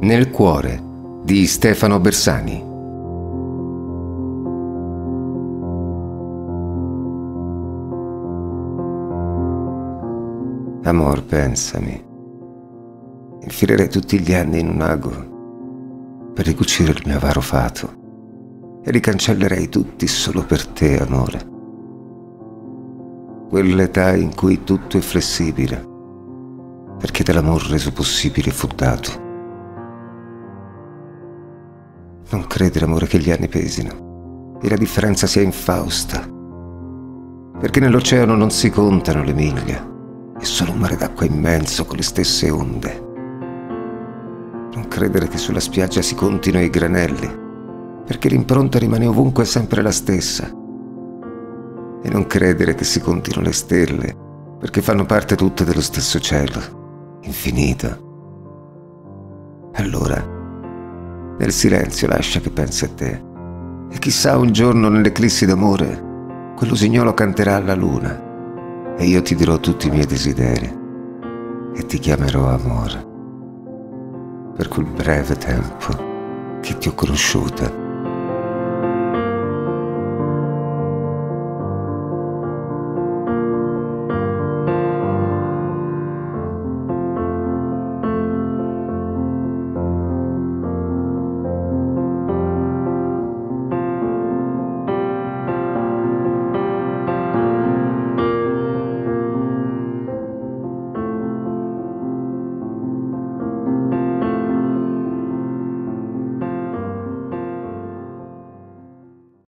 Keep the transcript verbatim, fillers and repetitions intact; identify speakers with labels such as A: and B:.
A: Nel cuore di Stefano Bersani. Amor, pensami. Infilerei tutti gli anni in un ago per ricucire il mio avaro fato e li cancellerei tutti solo per te, amore. Quell'età in cui tutto è flessibile, perché dell'amor reso possibile fu dato. Non credere, amore, che gli anni pesino e la differenza sia infausta, perché nell'oceano non si contano le miglia, è solo un mare d'acqua immenso con le stesse onde. Non credere che sulla spiaggia si contino i granelli, perché l'impronta rimane ovunque sempre la stessa. E non credere che si contino le stelle, perché fanno parte tutte dello stesso cielo, infinito. Allora, nel silenzio lascia che pensi a te, e chissà un giorno nell'eclissi d'amore, quell'usignolo canterà alla luna, e io ti dirò tutti i miei desideri, e ti chiamerò amore, per quel breve tempo che ti ho conosciuta.